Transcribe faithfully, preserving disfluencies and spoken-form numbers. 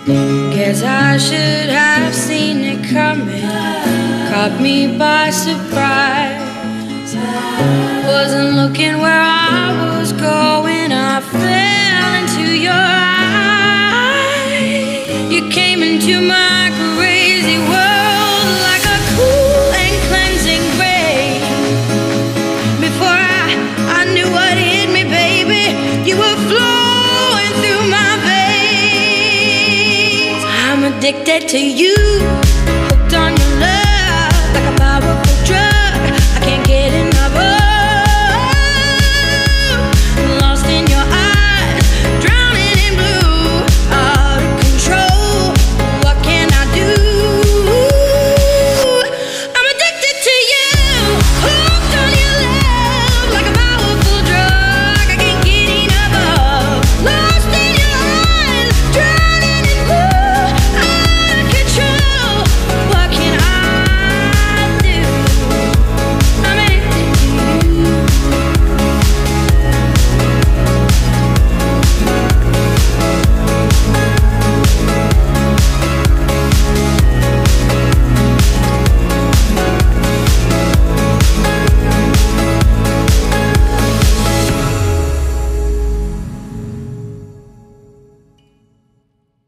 Guess I should have seen it coming, caught me by surprise. Wasn't looking where I was going, I fell into your eyes. You came into my crazy world like a cool and cleansing rain. Before I, I knew what hit me, baby, you were flowing through my veins. I'm addicted to you.